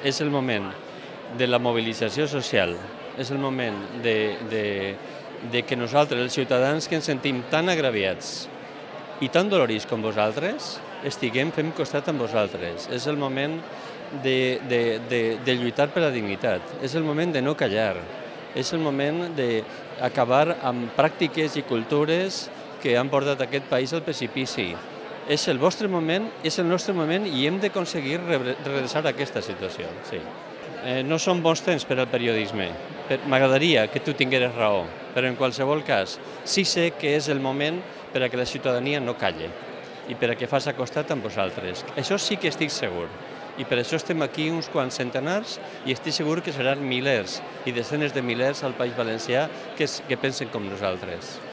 és el moment de la mobilització social, és el moment de que nosaltres, els ciutadans que ens sentim tan agraviats i tan dolorits com vosaltres, fem costat amb vosaltres. És el moment de lluitar per la dignitat, és el moment de no callar, és el moment d'acabar amb pràctiques i cultures que han portat aquest país al precipici. És el vostre moment, és el nostre moment i hem d'aconseguir redreçar aquesta situació. Sí. No són bons temps per al periodisme. M'agradaria que tu tingueres raó, però en qualsevol cas sí sé que és el moment per a que la ciutadania no calle i per a que faci costat amb vosaltres. Això sí que estic segur. I per això estem aquí uns quants centenars i estic segur que seran milers i desenes de milers al País Valencià que pensen com nosaltres.